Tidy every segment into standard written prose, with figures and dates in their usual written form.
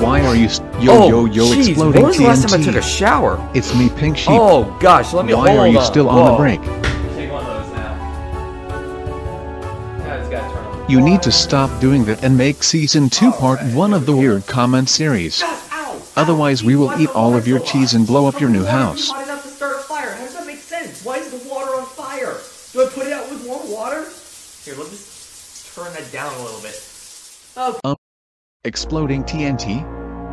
Why are you jeez, exploding when was the last time I TNT? took a shower? It's me, Pink Sheep. Oh gosh, let me hold on. Why are you still on the brink? Take one of those now. Now it's gotta turn on. You need to stop doing that and make season 2 part 1 of the weird comment series. Otherwise we will eat all of your cheese and blow up your new house. Hot enough to start a fire. How does that make sense? Why is the water on fire? Do I put it out with warm water? Here, let's just turn that down a little bit. Oh. Exploding TNT?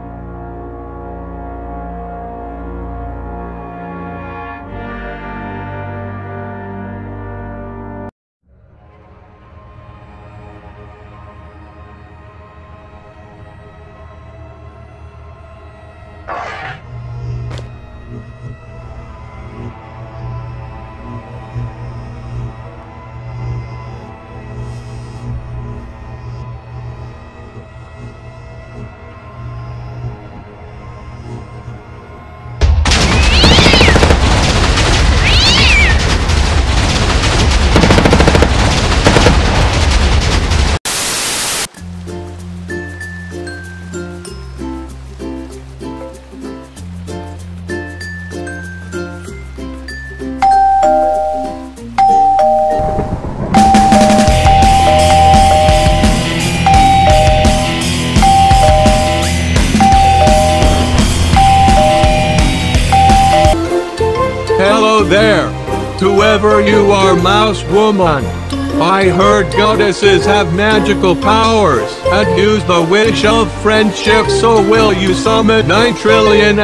Hello there, whoever you are, mouse woman. I heard goddesses have magical powers and use the wish of friendship, so will you summon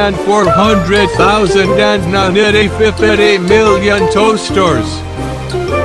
9,400,050 million toasters?